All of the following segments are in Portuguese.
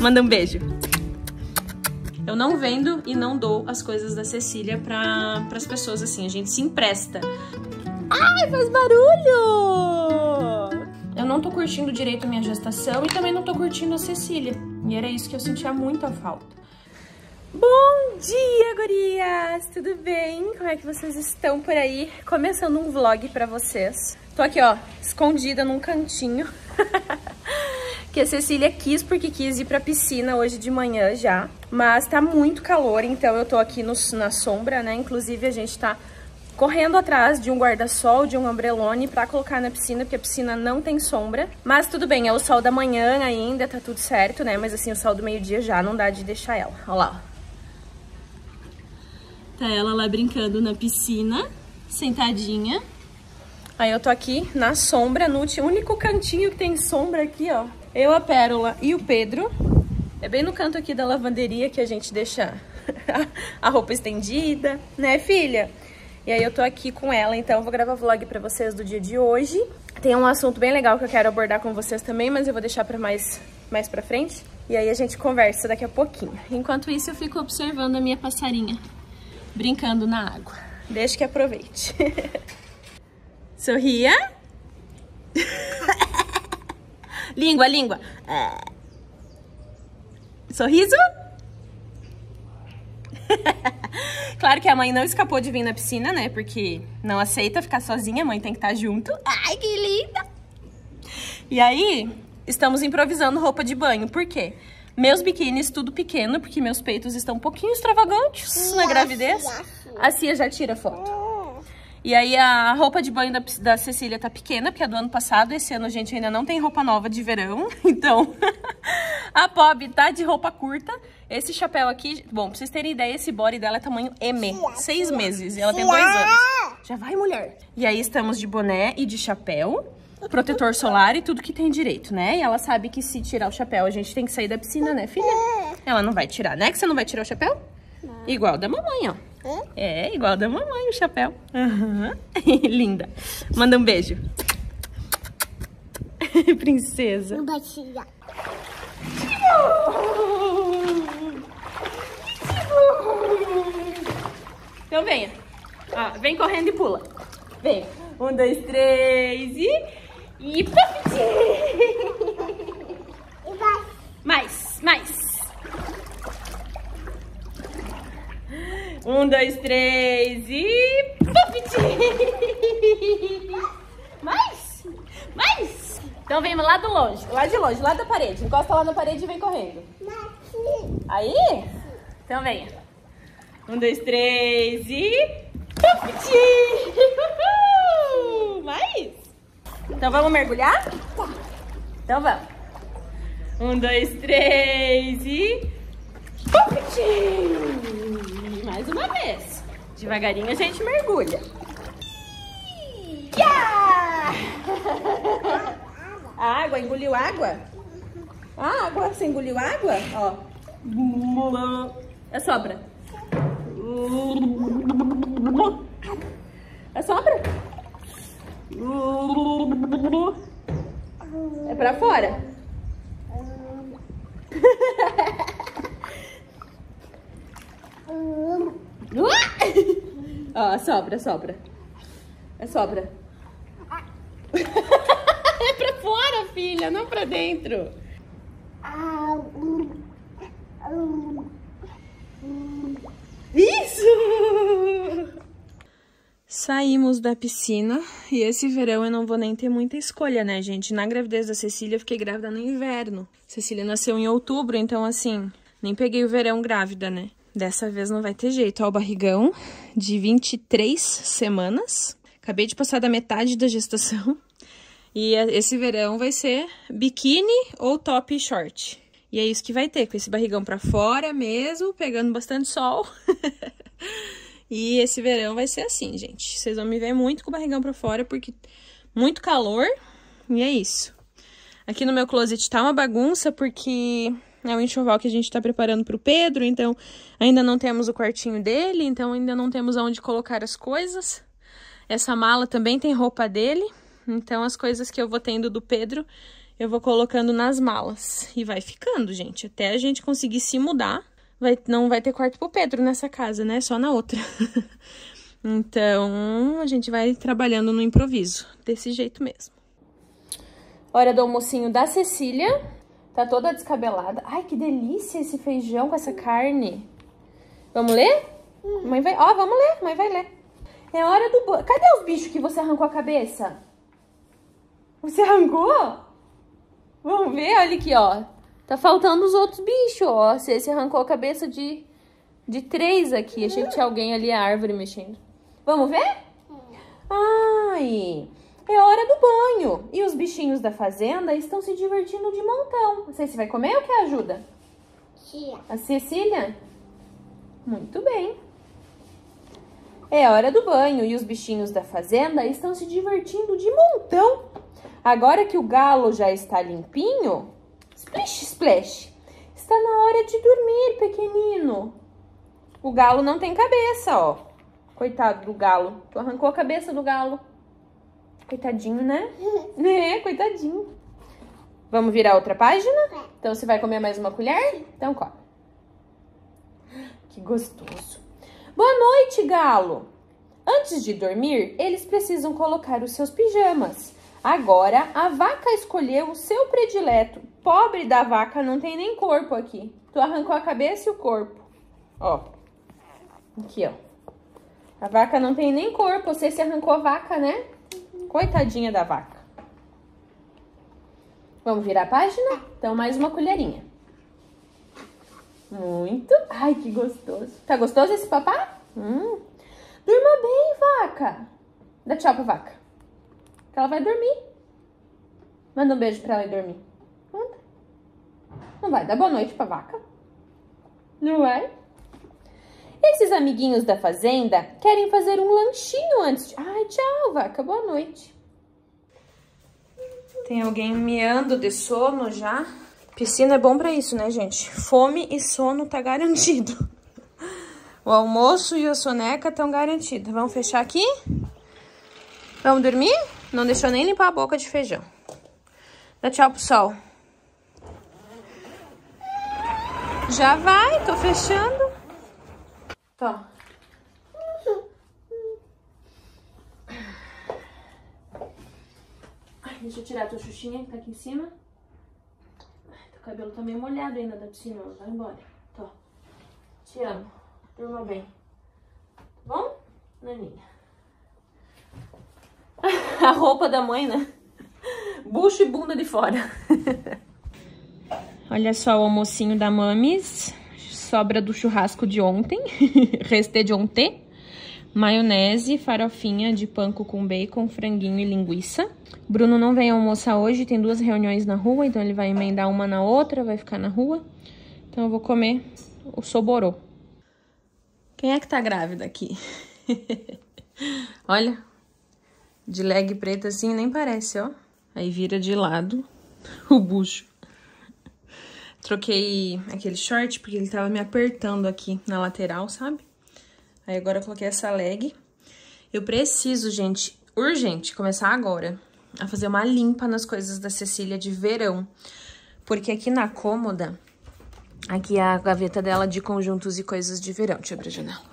Manda um beijo. Eu não vendo e não dou as coisas da Cecília para as pessoas assim, a gente se empresta. Ai, faz barulho! Eu não tô curtindo direito a minha gestação e também não tô curtindo a Cecília. E era isso que eu sentia muita falta. Bom dia, gurias! Tudo bem? Como é que vocês estão por aí? Começando um vlog pra vocês. Tô aqui, ó, escondida num cantinho. Que a Cecília quis, porque quis ir pra piscina hoje de manhã já. Mas tá muito calor, então eu tô aqui na sombra, né? Inclusive a gente tá correndo atrás de um guarda-sol, de um ombrelone pra colocar na piscina, porque a piscina não tem sombra. Mas tudo bem, é o sol da manhã ainda, tá tudo certo, né? Mas assim, o sol do meio-dia já não dá de deixar ela. Olha lá, ó. Tá ela lá brincando na piscina, sentadinha. Aí eu tô aqui na sombra, no único cantinho que tem sombra aqui, ó. Eu, a Pérola e o Pedro. É bem no canto aqui da lavanderia que a gente deixa a roupa estendida, né, filha? E aí eu tô aqui com ela, então eu vou gravar vlog pra vocês do dia de hoje. Tem um assunto bem legal que eu quero abordar com vocês também, mas eu vou deixar pra mais pra frente. E aí a gente conversa daqui a pouquinho. Enquanto isso eu fico observando a minha passarinha brincando na água. Deixa que aproveite. Sorria. Língua, língua. Sorriso. Claro que a mãe não escapou de vir na piscina, né? Porque não aceita ficar sozinha, a mãe tem que estar junto. Ai, que linda! E aí, estamos improvisando roupa de banho. Por quê? Meus biquínis tudo pequeno, porque meus peitos estão um pouquinho extravagantes na gravidez. A Cia já tira foto. E aí a roupa de banho da Cecília tá pequena, porque é do ano passado. Esse ano a gente ainda não tem roupa nova de verão. Então, a Pob tá de roupa curta. Esse chapéu aqui, bom, pra vocês terem ideia, esse body dela é tamanho M, 6 meses. E ela tem 2 anos. Já vai, mulher. E aí estamos de boné e de chapéu, protetor solar e tudo que tem direito, né? E ela sabe que se tirar o chapéu, a gente tem que sair da piscina, né, filha? Ela não vai tirar, né? Que você não vai tirar o chapéu? Não. Igual da mamãe, ó. É, igual da mamãe o chapéu. Uhum. Linda. Manda um beijo. Princesa. Não vai tirar. Então venha. Ó, vem correndo e pula. Vem. 1, 2, 3 e puff. Mais. 1, 2, 3 e puff. Mais. Então vem lá de longe, lá da parede. Encosta lá na parede e vem correndo. Aí? Então venha. 1, 2, 3 e puff. Mais. Então vamos mergulhar? Tá. Então vamos. 1, 2, 3 e puff. Mais uma vez. Devagarinho a gente mergulha. Yeah! A água, engoliu água? A água, você engoliu água? Ó. É sobra. É sobra? É pra fora? Ó, sobra. É sobra. É pra fora, filha, não pra dentro. Isso! Saímos da piscina e esse verão eu não vou nem ter muita escolha, né, gente? Na gravidez da Cecília eu fiquei grávida no inverno. Cecília nasceu em outubro, então assim, nem peguei o verão grávida, né? Dessa vez não vai ter jeito. Ó, o barrigão de 23 semanas. Acabei de passar da metade da gestação. E esse verão vai ser biquíni ou top e short. E é isso que vai ter, com esse barrigão pra fora mesmo, pegando bastante sol. E esse verão vai ser assim, gente. Vocês vão me ver muito com o barrigão pra fora, porque muito calor. E é isso. Aqui no meu closet tá uma bagunça, porque é um enxoval que a gente tá preparando pro Pedro. Então, ainda não temos o quartinho dele, então ainda não temos aonde colocar as coisas. Essa mala também tem roupa dele. Então, as coisas que eu vou tendo do Pedro, eu vou colocando nas malas. E vai ficando, gente. Até a gente conseguir se mudar, não vai ter quarto pro Pedro nessa casa, né? Só na outra. Então, a gente vai trabalhando no improviso. Desse jeito mesmo. Hora do almocinho da Cecília. Tá toda descabelada. Ai, que delícia esse feijão com essa carne. Vamos ler? Mãe vai... Ó, vamos ler. Mãe vai ler. É hora do... Cadê os bichos que você arrancou a cabeça? Você arrancou? Vamos ver, olha aqui, ó. Tá faltando os outros bichos, ó. Você arrancou a cabeça de 3 aqui. Achei que tinha alguém ali, a árvore, mexendo. Vamos ver? Ai, é hora do banho. E os bichinhos da fazenda estão se divertindo de montão. Não sei se vai comer ou quer ajuda? Tia. A Cecília? Muito bem. É hora do banho e os bichinhos da fazenda estão se divertindo de montão. Agora que o galo já está limpinho, splish, splash, está na hora de dormir, pequenino. O galo não tem cabeça, ó. Coitado do galo. Tu arrancou a cabeça do galo. Coitadinho, né? É, coitadinho. Vamos virar outra página? Então, você vai comer mais uma colher? Então, come. Que gostoso. Boa noite, galo. Antes de dormir, eles precisam colocar os seus pijamas. Agora, a vaca escolheu o seu predileto. Pobre da vaca, não tem nem corpo aqui. Tu arrancou a cabeça e o corpo. Ó. Aqui, ó. A vaca não tem nem corpo. Você se arrancou a vaca, né? Coitadinha da vaca. Vamos virar a página? Então, mais uma colherinha. Muito. Ai, que gostoso. Tá gostoso esse papá? Durma bem, vaca. Dá tchau pra vaca. Que ela vai dormir. Manda um beijo pra ela e dormir. Manda. Não vai dar boa noite pra vaca? Não vai? Esses amiguinhos da fazenda querem fazer um lanchinho antes de... Ai, tchau, vaca. Boa noite. Tem alguém miando de sono já? Piscina é bom pra isso, né, gente? Fome e sono tá garantido. O almoço e a soneca estão garantidos. Vamos fechar aqui? Vamos dormir? Não deixou nem limpar a boca de feijão. Dá tchau pro sol. Já vai, tô fechando. Tá. Ai, deixa eu tirar a tua xuxinha que tá aqui em cima. Teu cabelo tá meio molhado ainda da piscina. Vai embora. Tô. Te amo. Durma bem. Tá bom, naninha? A roupa da mãe, né? Bucho e bunda de fora. Olha só o almocinho da Mamis. Sobra do churrasco de ontem. Resté de ontem. Maionese, farofinha de panko com bacon, franguinho e linguiça. Bruno não vem almoçar hoje, tem 2 reuniões na rua, então ele vai emendar uma na outra, vai ficar na rua. Então eu vou comer o soborô. Quem é que tá grávida aqui? Olha, de leg preta assim nem parece, ó. Aí vira de lado o bucho. Troquei aquele short porque ele tava me apertando aqui na lateral, sabe? Aí agora eu coloquei essa leg. Eu preciso, gente, urgente, começar agora a fazer uma limpa nas coisas da Cecília de verão. Porque aqui na cômoda, aqui é a gaveta dela de conjuntos e coisas de verão. Deixa eu abrir a janela.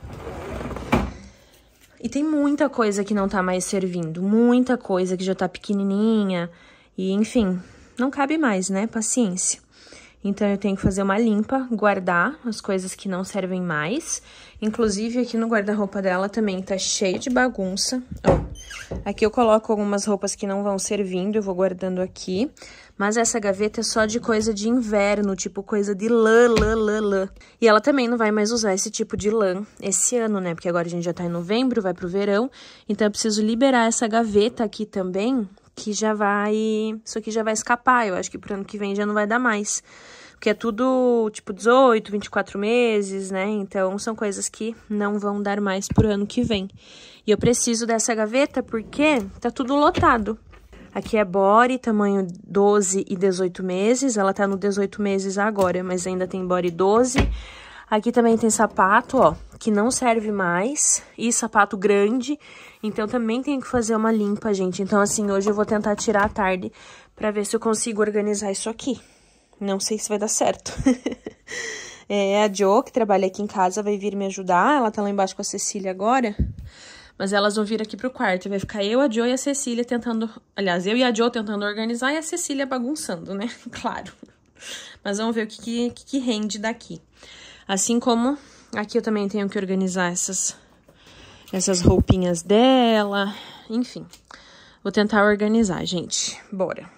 E tem muita coisa que não tá mais servindo. Muita coisa que já tá pequenininha. E, enfim, não cabe mais, né? Paciência. Então, eu tenho que fazer uma limpa, guardar as coisas que não servem mais. Inclusive, aqui no guarda-roupa dela também tá cheio de bagunça. Ó, aqui eu coloco algumas roupas que não vão servindo, eu vou guardando aqui. Mas essa gaveta é só de coisa de inverno, tipo coisa de lã. E ela também não vai mais usar esse tipo de lã esse ano, né? Porque agora a gente já tá em novembro, vai pro verão. Então, eu preciso liberar essa gaveta aqui também, que já vai... Isso aqui já vai escapar, eu acho que pro ano que vem já não vai dar mais. Porque é tudo, tipo, 18, 24 meses, né? Então, são coisas que não vão dar mais pro ano que vem. E eu preciso dessa gaveta porque tá tudo lotado. Aqui é body, tamanho 12 e 18 meses. Ela tá no 18 meses agora, mas ainda tem body 12. Aqui também tem sapato, ó, que não serve mais. E sapato grande. Então, também tenho que fazer uma limpa, gente. Então, assim, hoje eu vou tentar tirar à tarde pra ver se eu consigo organizar isso aqui. Não sei se vai dar certo. A Jo, que trabalha aqui em casa, vai vir me ajudar. Ela tá lá embaixo com a Cecília agora. Mas elas vão vir aqui pro quarto. Vai ficar eu, a Jo e a Cecília tentando... Aliás, eu e a Jo tentando organizar e a Cecília bagunçando, né? Claro. Mas vamos ver o que rende daqui. Assim como aqui eu também tenho que organizar essas roupinhas dela. Enfim, vou tentar organizar, gente. Bora.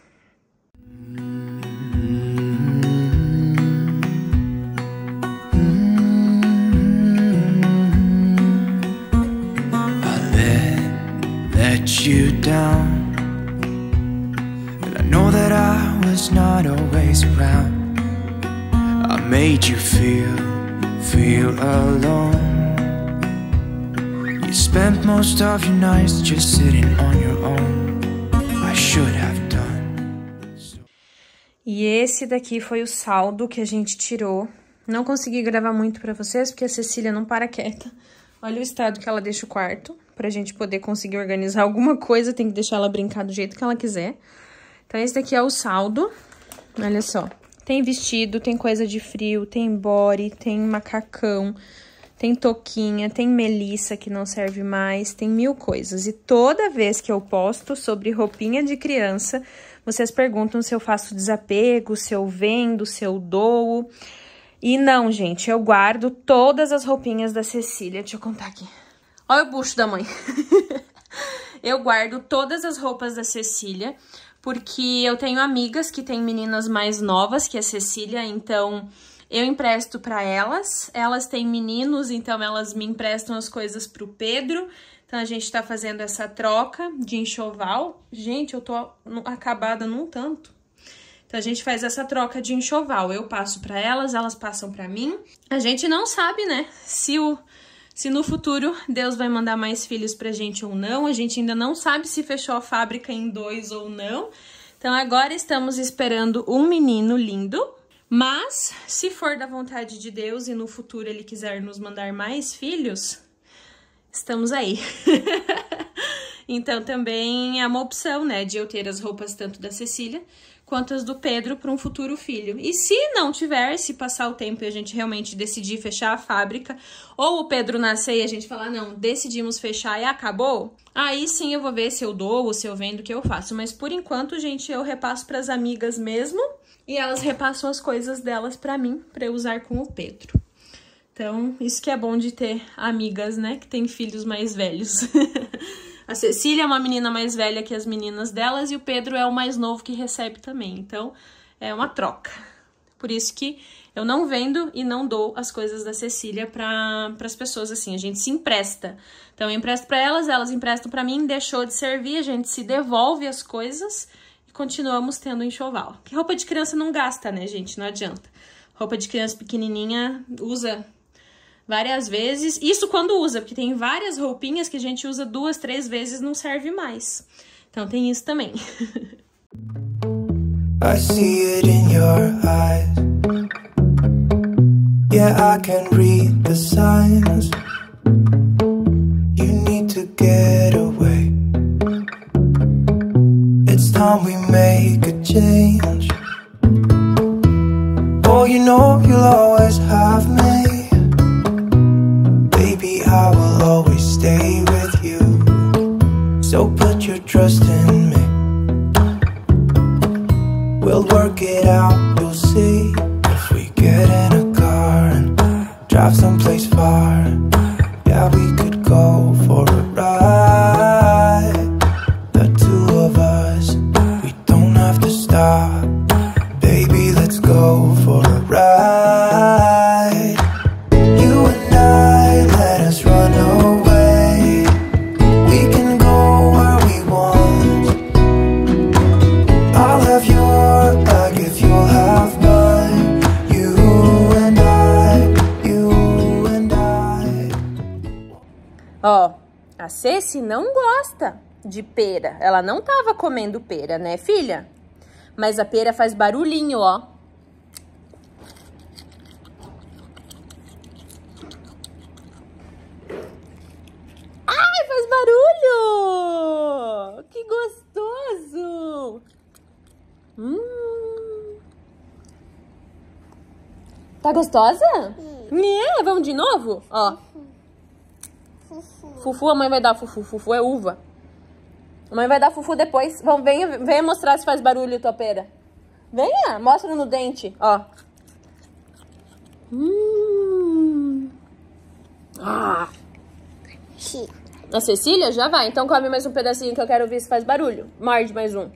Let you down, and I know that I was not always around. I made you feel alone. You spent most of your nights just sitting on your own. I should have done. E esse daqui foi o saldo que a gente tirou. Não consegui gravar muito pra vocês, porque a Cecília não para quieta. Olha o estado que ela deixa o quarto. Pra gente poder conseguir organizar alguma coisa, tem que deixar ela brincar do jeito que ela quiser. Então, esse daqui é o saldo. Olha só. Tem vestido, tem coisa de frio, tem body, tem macacão, tem touquinha, tem melissa que não serve mais, tem 1000 coisas. E toda vez que eu posto sobre roupinha de criança, vocês perguntam se eu faço desapego, se eu vendo, se eu dou. E não, gente, eu guardo todas as roupinhas da Cecília. Deixa eu contar aqui. Olha o bucho da mãe. Eu guardo todas as roupas da Cecília, porque eu tenho amigas que têm meninas mais novas que a Cecília, então eu empresto pra elas. Elas têm meninos, então elas me emprestam as coisas pro Pedro. Então a gente tá fazendo essa troca de enxoval. Gente, eu tô acabada num tanto. Então a gente faz essa troca de enxoval. Eu passo pra elas, elas passam pra mim. A gente não sabe, né, se no futuro Deus vai mandar mais filhos pra gente ou não. A gente ainda não sabe se fechou a fábrica em 2 ou não. Então agora estamos esperando um menino lindo. Mas se for da vontade de Deus e no futuro ele quiser nos mandar mais filhos, estamos aí. Então também é uma opção, né, de eu ter as roupas tanto da Cecília quanto as do Pedro para um futuro filho. E se não tiver, se passar o tempo e a gente realmente decidir fechar a fábrica, ou o Pedro nascer e a gente falar, não, decidimos fechar e acabou, aí sim eu vou ver se eu dou ou se eu vendo, o que eu faço. Mas por enquanto, gente, eu repasso para as amigas mesmo e elas repassam as coisas delas para mim, para eu usar com o Pedro. Então, isso que é bom de ter amigas, né, que têm filhos mais velhos. A Cecília é uma menina mais velha que as meninas delas e o Pedro é o mais novo que recebe também. Então, é uma troca. Por isso que eu não vendo e não dou as coisas da Cecília para as pessoas assim. A gente se empresta. Então, eu empresto para elas, elas emprestam para mim, deixou de servir, a gente se devolve as coisas e continuamos tendo enxoval. Porque roupa de criança não gasta, né, gente? Não adianta. Roupa de criança pequenininha usa várias vezes, isso quando usa, porque tem várias roupinhas que a gente usa 2, 3 vezes e não serve mais. Então tem isso também. I see it in your eyes. Yeah, I can read the signs. You need to get away. It's time we make a change. Oh, you know you'll always have me. I will always stay with you. So put your trust in me. We'll work it out, you'll see. If we get in a car and drive someplace far, yeah, we could go for a ride. The two of us, we don't have to stop. Baby, let's go for a ride. You and I, let us run away. We can go where we want. I'll have your bag if you'll have mine. You and I, you and I. Ó, a Ceci não gosta de pera. Ela não tava comendo pera, né, filha? Mas a pera faz barulhinho, ó. Ai, faz barulho! Que gostoso! Tá gostosa? Vamos de novo? Ó. Fufu, a mãe vai dar fufu. Fufu é uva. A mãe vai dar fufu depois. Vamos, venha mostrar se faz barulho, topeira. Venha, mostra no dente, ó. A Cecília já vai, então come mais um pedacinho que eu quero ver se faz barulho. Morde mais um.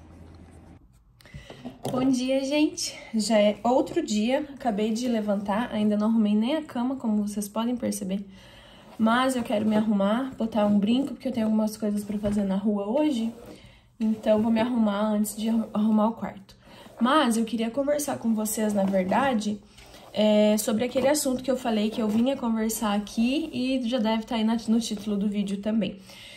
Bom dia, gente. Já é outro dia, acabei de levantar, ainda não arrumei nem a cama, como vocês podem perceber. Mas eu quero me arrumar, botar um brinco, porque eu tenho algumas coisas pra fazer na rua hoje. Então, vou me arrumar antes de arrumar o quarto. Mas eu queria conversar com vocês, na verdade, sobre aquele assunto que eu falei que eu vinha conversar aqui e já deve estar aí no título do vídeo também.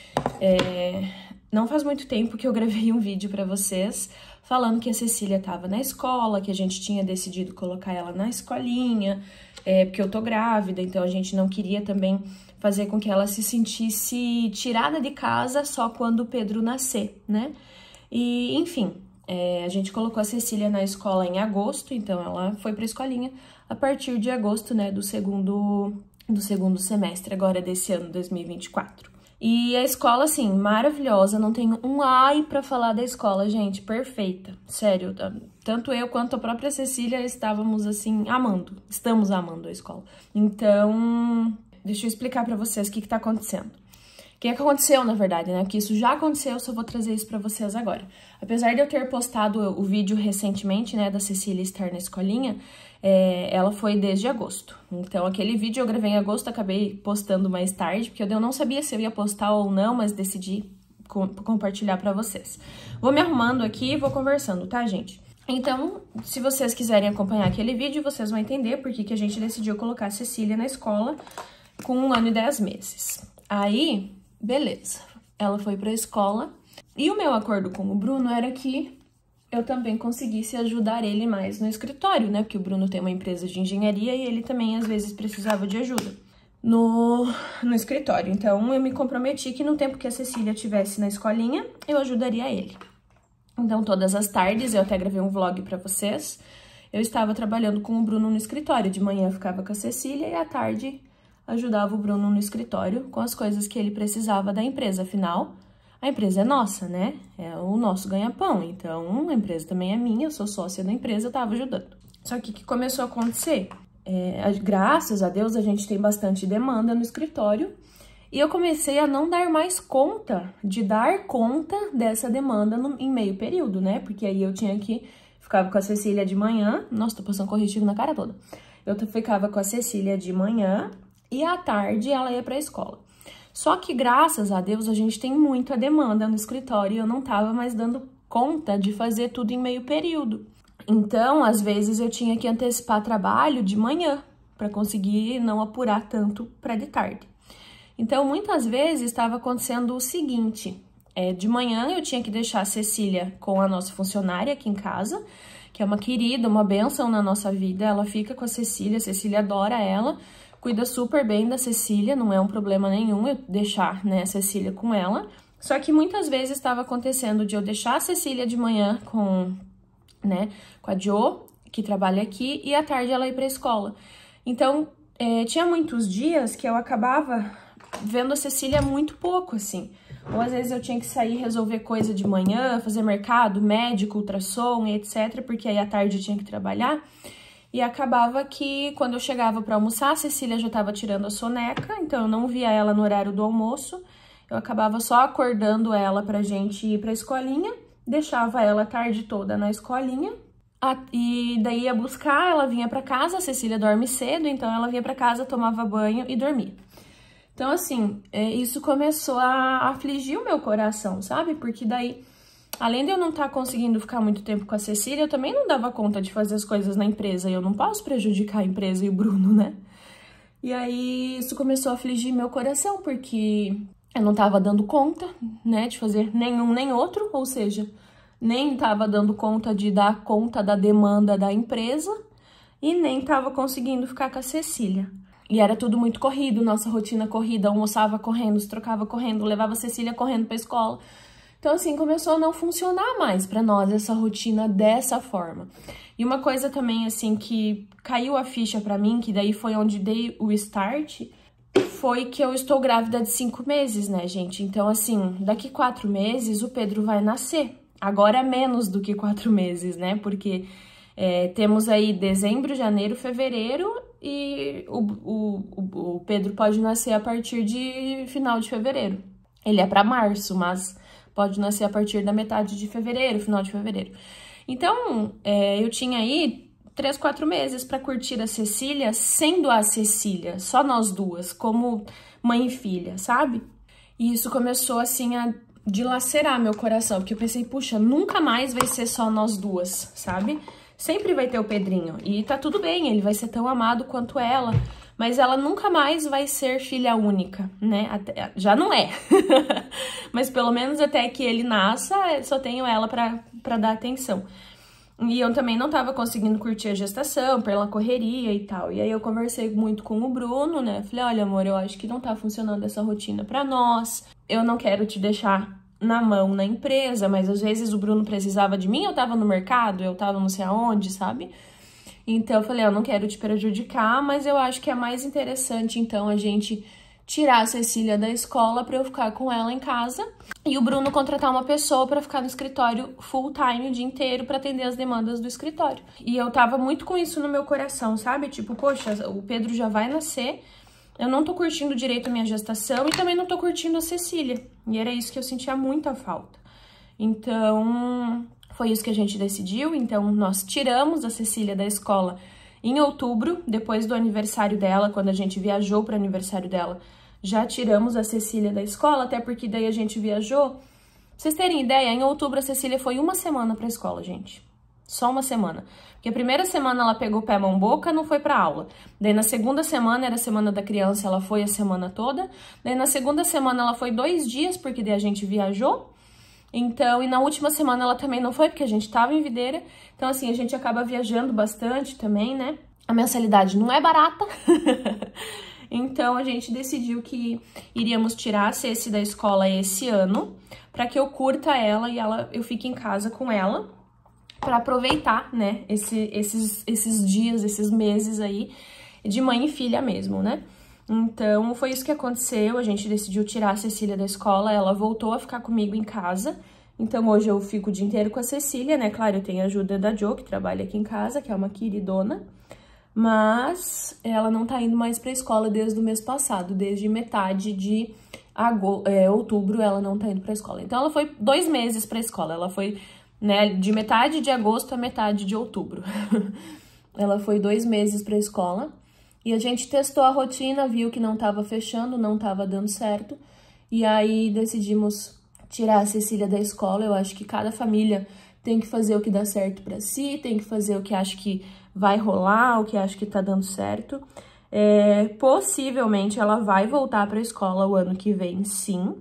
Não faz muito tempo que eu gravei um vídeo pra vocês falando que a Cecília estava na escola, que a gente tinha decidido colocar ela na escolinha, porque eu tô grávida, então a gente não queria também fazer com que ela se sentisse tirada de casa só quando o Pedro nascer, né? E, enfim, a gente colocou a Cecília na escola em agosto, então ela foi pra escolinha a partir de agosto, né, do segundo semestre agora desse ano, 2024. E a escola, assim, maravilhosa, não tenho um ai pra falar da escola, gente, perfeita, sério. Tanto eu quanto a própria Cecília estamos amando a escola. Então, deixa eu explicar pra vocês o que tá acontecendo. O que aconteceu, na verdade, né? Porque isso já aconteceu, só vou trazer isso pra vocês agora. Apesar de eu ter postado o vídeo recentemente, né, da Cecília estar na escolinha, ela foi desde agosto. Então, aquele vídeo eu gravei em agosto, acabei postando mais tarde, porque eu não sabia se eu ia postar ou não, mas decidi compartilhar pra vocês. Vou me arrumando aqui e vou conversando, tá, gente? Então, se vocês quiserem acompanhar aquele vídeo, vocês vão entender por que a gente decidiu colocar a Cecília na escola com 1 ano e 10 meses. Aí, beleza, ela foi pra escola e o meu acordo com o Bruno era que eu também conseguisse ajudar ele mais no escritório, né? Porque o Bruno tem uma empresa de engenharia e ele também, às vezes, precisava de ajuda no escritório. Então, eu me comprometi que no tempo que a Cecília estivesse na escolinha, eu ajudaria ele. Então, todas as tardes, eu até gravei um vlog pra vocês, eu estava trabalhando com o Bruno no escritório. De manhã eu ficava com a Cecília e à tarde ajudava o Bruno no escritório com as coisas que ele precisava da empresa. Afinal, a empresa é nossa, né? É o nosso ganha-pão. Então, a empresa também é minha, eu sou sócia da empresa, eu tava ajudando. Só que o que começou a acontecer? Graças a Deus, a gente tem bastante demanda no escritório. E eu comecei a não dar mais conta de dar conta dessa demanda em meio período, né? Porque aí eu tinha que... Ficava com a Cecília de manhã... Nossa, tô passando corretivo na cara toda. Eu ficava com a Cecília de manhã e à tarde ela ia pra escola. Só que, graças a Deus, a gente tem muita demanda no escritório e eu não tava mais dando conta de fazer tudo em meio período. Então, às vezes, eu tinha que antecipar trabalho de manhã para conseguir não apurar tanto para de tarde. Então, muitas vezes, estava acontecendo o seguinte, de manhã eu tinha que deixar a Cecília com a nossa funcionária aqui em casa, que é uma querida, uma bênção na nossa vida, ela fica com a Cecília adora ela, cuida super bem da Cecília, não é um problema nenhum eu deixar, né, a Cecília com ela. Só que muitas vezes estava acontecendo de eu deixar a Cecília de manhã com a Jo, que trabalha aqui, e à tarde ela ir pra escola. Então, tinha muitos dias que eu acabava vendo a Cecília muito pouco, assim. Ou às vezes eu tinha que sair resolver coisa de manhã, fazer mercado, médico, ultrassom e etc, porque aí à tarde eu tinha que trabalhar. E acabava que, quando eu chegava para almoçar, a Cecília já estava tirando a soneca, então eu não via ela no horário do almoço. Eu acabava só acordando ela pra gente ir pra escolinha, deixava ela a tarde toda na escolinha, e daí ia buscar, ela vinha pra casa, a Cecília dorme cedo, então ela vinha pra casa, tomava banho e dormia. Então, assim, isso começou a afligir o meu coração, sabe? Porque daí... Além de eu não estar conseguindo ficar muito tempo com a Cecília, eu também não dava conta de fazer as coisas na empresa. E eu não posso prejudicar a empresa e o Bruno, né? E aí, isso começou a afligir meu coração, porque eu não tava dando conta, né, de fazer nenhum nem outro. Ou seja, nem tava dando conta de dar conta da demanda da empresa e nem tava conseguindo ficar com a Cecília. E era tudo muito corrido, nossa rotina corrida. Almoçava correndo, se trocava correndo, levava a Cecília correndo pra escola. Então, assim, começou a não funcionar mais pra nós essa rotina dessa forma. E uma coisa também, assim, que caiu a ficha pra mim, que daí foi onde dei o start, foi que eu estou grávida de 5 meses, né, gente? Então, assim, daqui 4 meses o Pedro vai nascer. Agora é menos do que 4 meses, né? Porque temos aí dezembro, janeiro, fevereiro e o Pedro pode nascer a partir de final de fevereiro. Ele é pra março, mas pode nascer a partir da metade de fevereiro, final de fevereiro. Então, eu tinha aí 3, 4 meses pra curtir a Cecília, sendo a Cecília, só nós duas, como mãe e filha, sabe? E isso começou, assim, a dilacerar meu coração, porque eu pensei, puxa, nunca mais vai ser só nós duas, sabe? Sempre vai ter o Pedrinho, e tá tudo bem, ele vai ser tão amado quanto ela, mas ela nunca mais vai ser filha única, né? Já não é, mas pelo menos até que ele nasça, só tenho ela pra dar atenção. E eu também não tava conseguindo curtir a gestação, pela correria e tal. E aí eu conversei muito com o Bruno, né? Falei, olha, amor, eu acho que não tá funcionando essa rotina pra nós. Eu não quero te deixar na mão na empresa, mas às vezes o Bruno precisava de mim, eu tava no mercado, eu tava não sei aonde, sabe? Então eu falei, eu não quero te prejudicar, mas eu acho que é mais interessante, então, a gente tirar a Cecília da escola pra eu ficar com ela em casa e o Bruno contratar uma pessoa pra ficar no escritório full time o dia inteiro pra atender as demandas do escritório. E eu tava muito com isso no meu coração, sabe? Tipo, poxa, o Pedro já vai nascer, eu não tô curtindo direito a minha gestação e também não tô curtindo a Cecília. E era isso que eu sentia muita falta. Então, foi isso que a gente decidiu. Então, nós tiramos a Cecília da escola em outubro, depois do aniversário dela, quando a gente viajou para o aniversário dela, já tiramos a Cecília da escola, até porque daí a gente viajou. Pra vocês terem ideia, em outubro a Cecília foi 1 semana pra escola, gente. Só 1 semana. Porque a primeira semana ela pegou pé, mão, boca, não foi pra aula. Daí na segunda semana, era a semana da criança, ela foi a semana toda. Daí na segunda semana ela foi 2 dias, porque daí a gente viajou. Então, e na última semana ela também não foi, porque a gente tava em Videira. Então, assim, a gente acaba viajando bastante também, né? A mensalidade não é barata. Então, a gente decidiu que iríamos tirar a Ceci da escola esse ano, pra que eu curta ela e eu fique em casa com ela, pra aproveitar, né, esses dias, esses meses aí, de mãe e filha mesmo, né? Então, foi isso que aconteceu, a gente decidiu tirar a Cecília da escola, ela voltou a ficar comigo em casa. Então, hoje eu fico o dia inteiro com a Cecília, né? Claro, eu tenho a ajuda da Jo, que trabalha aqui em casa, que é uma queridona. Mas ela não tá indo mais pra escola desde o mês passado, desde metade de outubro ela não tá indo pra escola. Então, ela foi 2 meses pra escola, ela foi, né, de metade de agosto a metade de outubro. Ela foi 2 meses pra escola. E a gente testou a rotina, viu que não tava fechando, não tava dando certo. E aí decidimos tirar a Cecília da escola. Eu acho que cada família tem que fazer o que dá certo pra si, tem que fazer o que acha que vai rolar, o que acha que tá dando certo. Possivelmente ela vai voltar pra escola o ano que vem, sim.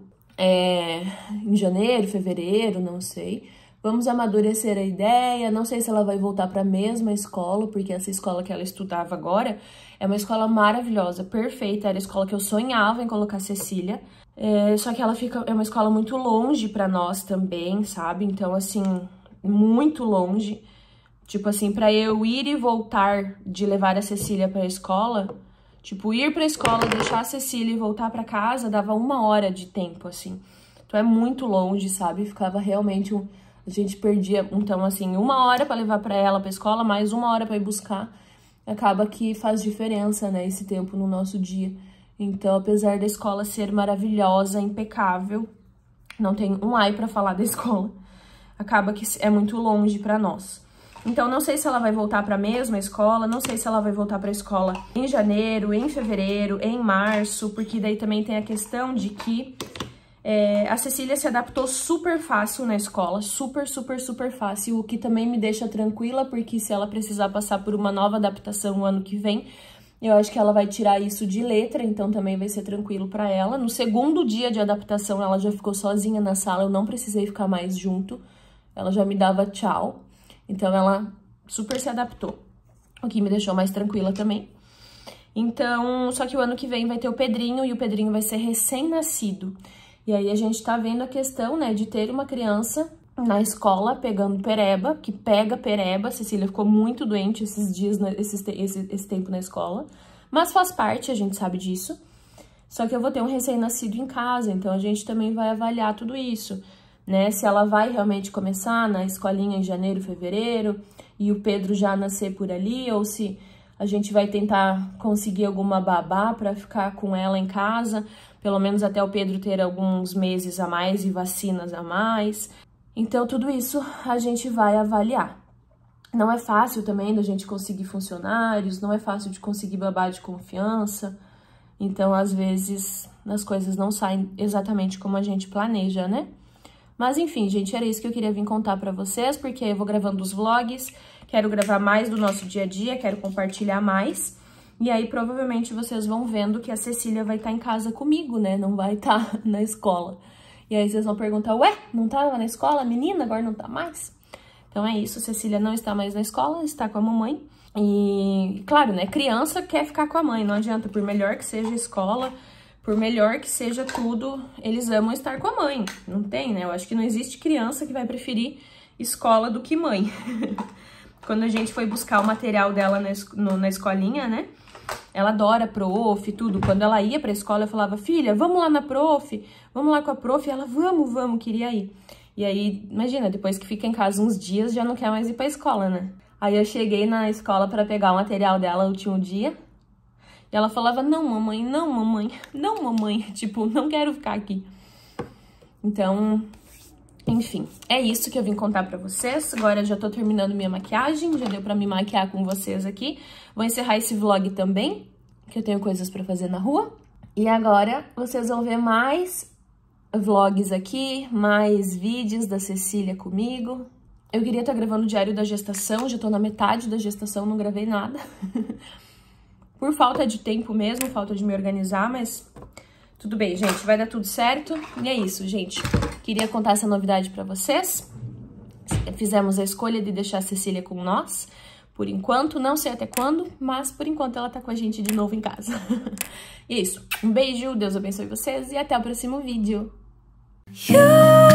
Em janeiro, fevereiro, não sei. Vamos amadurecer a ideia, não sei se ela vai voltar para a mesma escola, porque essa escola que ela estudava agora é uma escola maravilhosa, perfeita, era a escola que eu sonhava em colocar Cecília, só que é uma escola muito longe para nós também, sabe? Então, assim, muito longe, tipo assim, para eu ir e voltar de levar a Cecília para a escola, tipo, ir para a escola, deixar a Cecília e voltar para casa, dava 1 hora de tempo, assim. Então, é muito longe, sabe? Ficava realmente a gente perdia, então, assim, 1 hora pra levar pra ela pra escola, mais 1 hora pra ir buscar. Acaba que faz diferença, né, esse tempo no nosso dia. Então, apesar da escola ser maravilhosa, impecável, não tem um ai pra falar da escola, acaba que é muito longe pra nós. Então, não sei se ela vai voltar pra mesma escola, não sei se ela vai voltar pra escola em janeiro, em fevereiro, em março, porque daí também tem a questão de que a Cecília se adaptou super fácil na escola, super fácil, o que também me deixa tranquila, porque se ela precisar passar por uma nova adaptação no ano que vem, eu acho que ela vai tirar isso de letra, então também vai ser tranquilo pra ela. No segundo dia de adaptação, ela já ficou sozinha na sala, eu não precisei ficar mais junto, ela já me dava tchau, então ela super se adaptou, o que me deixou mais tranquila também. Então, só que o ano que vem vai ter o Pedrinho, e o Pedrinho vai ser recém-nascido. E aí a gente tá vendo a questão, né, de ter uma criança na escola pegando pereba, que pega pereba. A Cecília ficou muito doente esses dias, esse tempo na escola. Mas faz parte, a gente sabe disso. Só que eu vou ter um recém-nascido em casa, então a gente também vai avaliar tudo isso, né? Se ela vai realmente começar na escolinha em janeiro, fevereiro, e o Pedro já nascer por ali, ou se a gente vai tentar conseguir alguma babá para ficar com ela em casa, pelo menos até o Pedro ter alguns meses a mais e vacinas a mais. Então, tudo isso a gente vai avaliar. Não é fácil também da gente conseguir funcionários, não é fácil de conseguir babá de confiança. Então, às vezes, as coisas não saem exatamente como a gente planeja, né? Mas, enfim, gente, era isso que eu queria vir contar pra vocês, porque eu vou gravando os vlogs, quero gravar mais do nosso dia a dia, quero compartilhar mais. E aí, provavelmente, vocês vão vendo que a Cecília vai estar em casa comigo, né? Não vai estar na escola. E aí vocês vão perguntar, ué, não tava na escola? A menina agora não tá mais? Então é isso, Cecília não está mais na escola, está com a mamãe. E, claro, né, criança quer ficar com a mãe, não adianta, por melhor que seja a escola, por melhor que seja tudo, eles amam estar com a mãe. Não tem, né? Eu acho que não existe criança que vai preferir escola do que mãe. Quando a gente foi buscar o material dela na escolinha, né? Ela adora prof e tudo. Quando ela ia pra escola, eu falava, filha, vamos lá na prof, vamos lá com a prof. E ela, vamos, queria ir. E aí, imagina, depois que fica em casa uns dias, já não quer mais ir pra escola, né? Aí eu cheguei na escola pra pegar o material dela no último dia. E ela falava, não, mamãe, não, mamãe, não, mamãe. Tipo, não quero ficar aqui. Então, enfim, é isso que eu vim contar pra vocês. Agora eu já tô terminando minha maquiagem, já deu pra me maquiar com vocês aqui. Vou encerrar esse vlog também, que eu tenho coisas pra fazer na rua. E agora vocês vão ver mais vlogs aqui, mais vídeos da Cecília comigo. Eu queria estar gravando o diário da gestação, já tô na metade da gestação, não gravei nada. Por falta de tempo mesmo, falta de me organizar, mas tudo bem, gente, vai dar tudo certo. E é isso, gente. Queria contar essa novidade pra vocês. Fizemos a escolha de deixar a Cecília com nós. Por enquanto, não sei até quando, mas por enquanto ela tá com a gente de novo em casa. E é isso. Um beijo, Deus abençoe vocês e até o próximo vídeo.